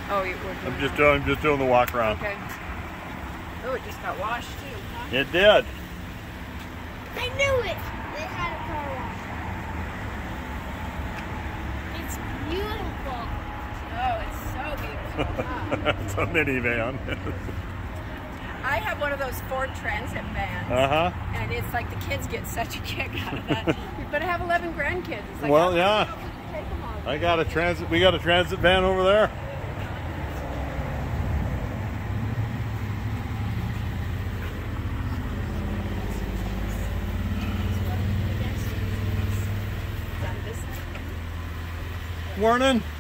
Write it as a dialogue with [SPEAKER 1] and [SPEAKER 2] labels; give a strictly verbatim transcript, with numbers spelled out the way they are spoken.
[SPEAKER 1] Oh, you were
[SPEAKER 2] I'm just doing, I'm just doing the walk around.
[SPEAKER 1] Okay. Oh, it just got washed too, huh?
[SPEAKER 2] It did.
[SPEAKER 3] I knew it. They had a car wash. It's beautiful.
[SPEAKER 1] Oh, it's so beautiful. Huh?
[SPEAKER 2] It's a minivan.
[SPEAKER 1] I have one of those Ford Transit vans.
[SPEAKER 2] Uh-huh.
[SPEAKER 1] And it's like the kids get such a kick out of that. But I have eleven grandkids. It's like,
[SPEAKER 2] Well,
[SPEAKER 1] how
[SPEAKER 2] yeah.
[SPEAKER 1] can you take them all?
[SPEAKER 2] I got a transit, we got a transit van over there. Morning.